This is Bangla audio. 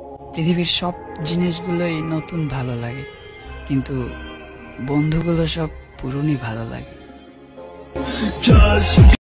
পৃথিবীর সব জিনিসগুলোই নতুন ভালো লাগে, কিন্তু বন্ধুগুলো সব পুরনোই ভালো লাগে।